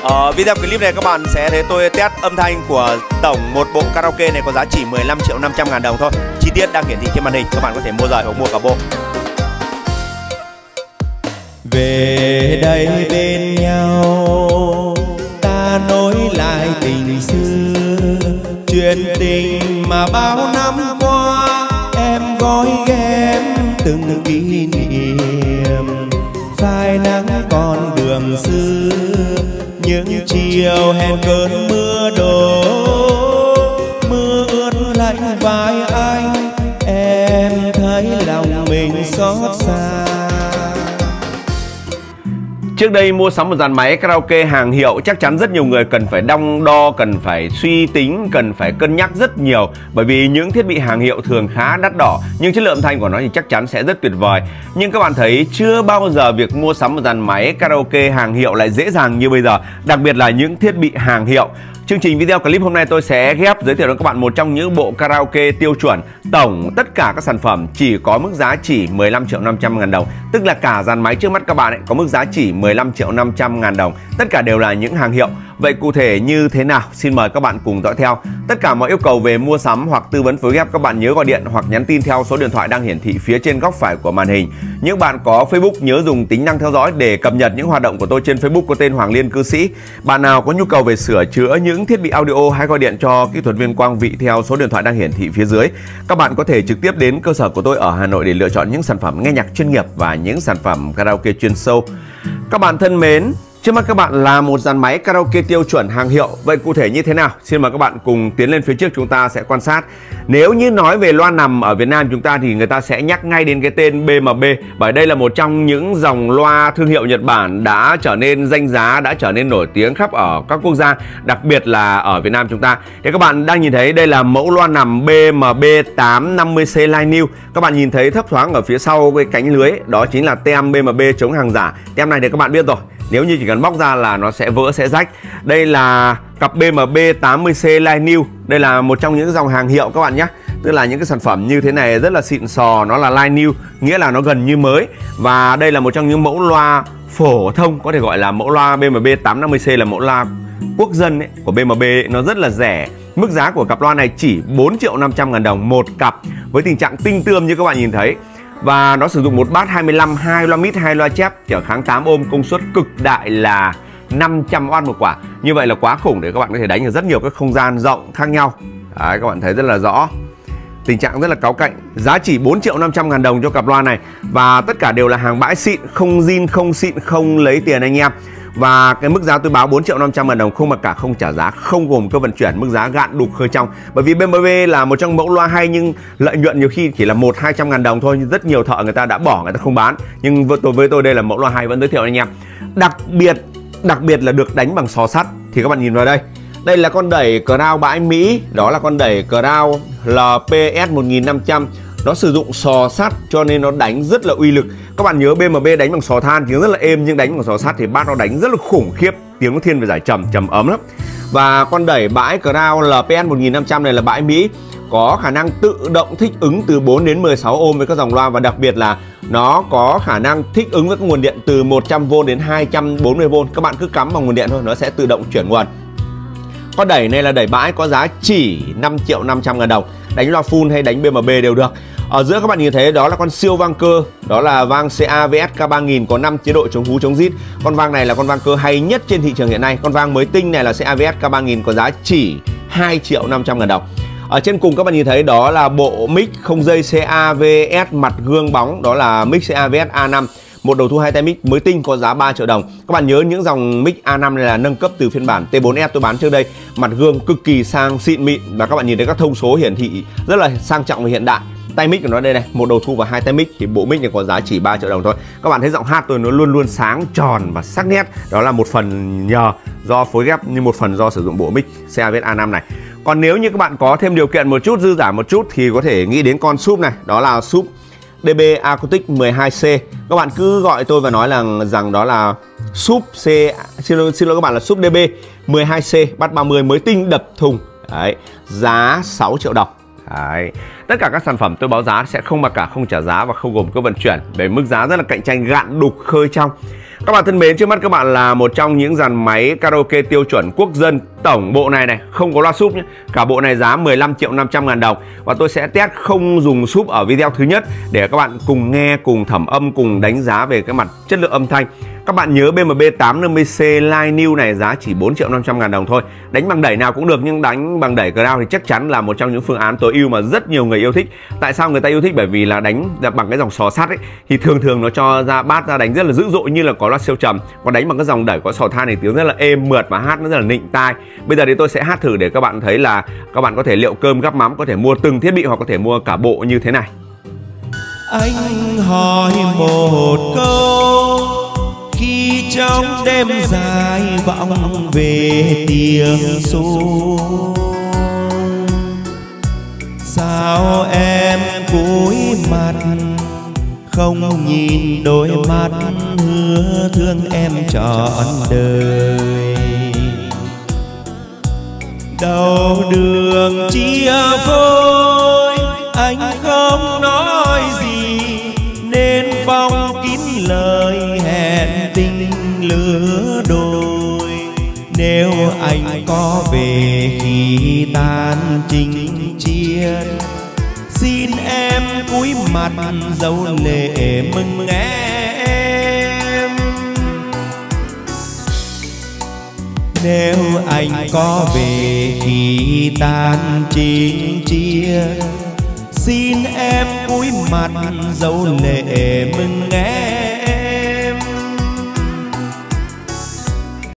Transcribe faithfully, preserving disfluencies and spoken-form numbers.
Ở video clip này các bạn sẽ thấy tôi test âm thanh của tổng một bộ karaoke này có giá chỉ mười lăm triệu năm trăm ngàn đồng thôi. Chi tiết đang hiển thị trên màn hình, các bạn có thể mua rời hoặc mua cả bộ. Về đây bên nhau ta nối lại tình xưa, chuyện tình mà bao năm qua em gói ghém từng kỷ niệm. Phai nắng con đường xưa, những chiều hẹn cơn mưa đổ, mưa ướt lạnh vai anh, em thấy lòng mình xót xa. Trước đây mua sắm một dàn máy karaoke hàng hiệu chắc chắn rất nhiều người cần phải đong đo, cần phải suy tính, cần phải cân nhắc rất nhiều. Bởi vì những thiết bị hàng hiệu thường khá đắt đỏ, nhưng chất lượng âm thanh của nó thì chắc chắn sẽ rất tuyệt vời. Nhưng các bạn thấy chưa bao giờ việc mua sắm một dàn máy karaoke hàng hiệu lại dễ dàng như bây giờ, đặc biệt là những thiết bị hàng hiệu. Chương trình video clip hôm nay tôi sẽ ghép giới thiệu đến các bạn một trong những bộ karaoke tiêu chuẩn. Tổng tất cả các sản phẩm chỉ có mức giá chỉ mười lăm triệu năm trăm ngàn đồng. Tức là cả dàn máy trước mắt các bạn ấy có mức giá chỉ mười lăm triệu năm trăm ngàn đồng. Tất cả đều là những hàng hiệu. Vậy cụ thể như thế nào? Xin mời các bạn cùng dõi theo. Tất cả mọi yêu cầu về mua sắm hoặc tư vấn phối ghép các bạn nhớ gọi điện hoặc nhắn tin theo số điện thoại đang hiển thị phía trên góc phải của màn hình. Những bạn có Facebook nhớ dùng tính năng theo dõi để cập nhật những hoạt động của tôi trên Facebook có tên Hoàng Liên Cư Sĩ. Bạn nào có nhu cầu về sửa chữa những thiết bị audio hãy gọi điện cho kỹ thuật viên Quang Vị theo số điện thoại đang hiển thị phía dưới. Các bạn có thể trực tiếp đến cơ sở của tôi ở Hà Nội để lựa chọn những sản phẩm nghe nhạc chuyên nghiệp và những sản phẩm karaoke chuyên sâu. Các bạn thân mến, trước mắt các bạn là một dàn máy karaoke tiêu chuẩn hàng hiệu. Vậy cụ thể như thế nào? Xin mời các bạn cùng tiến lên phía trước, chúng ta sẽ quan sát. Nếu như nói về loa nằm ở Việt Nam chúng ta thì người ta sẽ nhắc ngay đến cái tên bê em bê. Bởi đây là một trong những dòng loa thương hiệu Nhật Bản đã trở nên danh giá, đã trở nên nổi tiếng khắp ở các quốc gia, đặc biệt là ở Việt Nam chúng ta. Thì các bạn đang nhìn thấy đây là mẫu loa nằm bê em bê tám năm mươi C Line New. Các bạn nhìn thấy thấp thoáng ở phía sau cái cánh lưới, đó chính là tem bê em bê chống hàng giả. Tem này thì các bạn biết rồi, nếu như chỉ cần bóc ra là nó sẽ vỡ, sẽ rách. Đây là cặp bê em bê tám mươi C Line New. Đây là một trong những dòng hàng hiệu các bạn nhé. Tức là những cái sản phẩm như thế này rất là xịn sò, nó là Line New, nghĩa là nó gần như mới. Và đây là một trong những mẫu loa phổ thông, có thể gọi là mẫu loa bê em bê tám năm mươi C là mẫu loa quốc dân ấy, của bê em bê. Nó rất là rẻ. Mức giá của cặp loa này chỉ bốn triệu năm trăm ngàn đồng một cặp, với tình trạng tinh tươm như các bạn nhìn thấy. Và nó sử dụng một bát hai mươi lăm, hai loa mid, hai loa chép, trở kháng tám ôm, công suất cực đại là năm trăm oát một quả. Như vậy là quá khủng để các bạn có thể đánh ở rất nhiều các không gian rộng khác nhau. Đấy, các bạn thấy rất là rõ. Tình trạng rất là cáu cạnh. Giá chỉ bốn triệu năm trăm ngàn đồng cho cặp loa này. Và tất cả đều là hàng bãi xịn, không zin, không xịn, không lấy tiền anh em. Và cái mức giá tôi báo bốn triệu năm trăm ngàn đồng không mặc cả, không trả giá, không gồm cơ vận chuyển, mức giá gạn đục khơi trong. Bởi vì bê em bê là một trong mẫu loa hay nhưng lợi nhuận nhiều khi chỉ là một hai trăm ngàn đồng thôi, nhưng rất nhiều thợ người ta đã bỏ, người ta không bán. Nhưng với tôi với tôi đây là mẫu loa hay, vẫn giới thiệu anh em. Đặc biệt đặc biệt là được đánh bằng xò sắt. Thì các bạn nhìn vào đây. Đây là con đẩy Crown bãi Mỹ, đó là con đẩy Crown lờ pê ét một nghìn năm trăm. Nó sử dụng xò sắt cho nên nó đánh rất là uy lực. Các bạn nhớ bê em bê đánh bằng xò than tiếng rất là êm, nhưng đánh bằng xò sắt thì bát nó đánh rất là khủng khiếp, tiếng nó thiên về giải trầm, trầm ấm lắm. Và con đẩy bãi Crown lờ pê ét một nghìn năm trăm này là bãi Mỹ, có khả năng tự động thích ứng từ bốn đến mười sáu ôm với các dòng loa, và đặc biệt là nó có khả năng thích ứng với các nguồn điện từ một trăm vôn đến hai trăm bốn mươi vôn. Các bạn cứ cắm vào nguồn điện thôi, nó sẽ tự động chuyển nguồn. Con đẩy này là đẩy bãi có giá chỉ năm triệu năm trăm ngàn đồng. Đánh loa full hay đánh bê em bê đều được. Ở giữa các bạn nhìn thấy đó là con siêu vang cơ, đó là vang xê a vê ét K ba nghìn có năm chế độ chống hú chống rít. Con vang này là con vang cơ hay nhất trên thị trường hiện nay. Con vang mới tinh này là xê a vê ét K ba nghìn có giá chỉ hai triệu năm trăm ngàn đồng. Ở trên cùng các bạn nhìn thấy đó là bộ mic không dây xê a vê ét mặt gương bóng, đó là mic xê a vê ét A năm. Một đầu thu hai tay mic mới tinh có giá ba triệu đồng. Các bạn nhớ những dòng mic A năm này là nâng cấp từ phiên bản T bốn S tôi bán trước đây. Mặt gương cực kỳ sang xịn mịn, và các bạn nhìn thấy các thông số hiển thị rất là sang trọng và hiện đại. Tay mic của nó đây này, một đầu thu và hai tay mic, thì bộ mic này có giá chỉ ba triệu đồng thôi. Các bạn thấy giọng hát tôi nó luôn luôn sáng tròn và sắc nét. Đó là một phần nhờ do phối ghép, nhưng một phần do sử dụng bộ mic xê a vê ét A năm này. Còn nếu như các bạn có thêm điều kiện một chút, dư giả một chút thì có thể nghĩ đến con súp này, đó là súp đê bê Acoustic mười hai C. Các bạn cứ gọi tôi và nói là rằng đó là súp C, xin lỗi, xin lỗi các bạn, là súp đê bê mười hai C, bắt ba mươi mới tinh đập thùng. Đấy, giá sáu triệu đồng. Đấy. Tất cả các sản phẩm tôi báo giá sẽ không mặc cả, không trả giá và không gồm cơ vận chuyển, để mức giá rất là cạnh tranh, gạn đục khơi trong. Các bạn thân mến, trước mắt các bạn là một trong những dàn máy karaoke tiêu chuẩn quốc dân. Tổng bộ này này không có loa súp nhé. Cả bộ này giá mười lăm triệu năm trăm ngàn đồng. Và tôi sẽ test không dùng súp ở video thứ nhất để các bạn cùng nghe, cùng thẩm âm, cùng đánh giá về cái mặt chất lượng âm thanh. Các bạn nhớ B M B tám năm mươi C Line New này giá chỉ bốn triệu năm trăm ngàn đồng thôi. Đánh bằng đẩy nào cũng được, nhưng đánh bằng đẩy ground thì chắc chắn là một trong những phương án tối ưu mà rất nhiều người yêu thích. Tại sao người ta yêu thích? Bởi vì là đánh bằng cái dòng sò sắt ấy thì thường thường nó cho ra bass ra đánh rất là dữ dội như là có loa siêu trầm. Còn đánh bằng cái dòng đẩy có sò than này tiếng rất là êm mượt và hát nó rất là nịnh tai. Bây giờ thì tôi sẽ hát thử để các bạn thấy là các bạn có thể liệu cơm gắp mắm, có thể mua từng thiết bị hoặc có thể mua cả bộ như thế này. Anh hỏi một câu khi trong đêm dài vọng về tiếng xuông, sao em cúi mặt không nhìn đôi mắt hứa thương em trọn đời. Đầu đường chia phôi anh không nói gì, nên phong kín lời hẹn tình lứa đôi. Nếu anh có về khi tan chinh chiến, xin em cúi mặt dấu lệ mừng em. Nếu anh có về khi tan chinh chiến, xin em cúi mặt dấu lệ mừng em.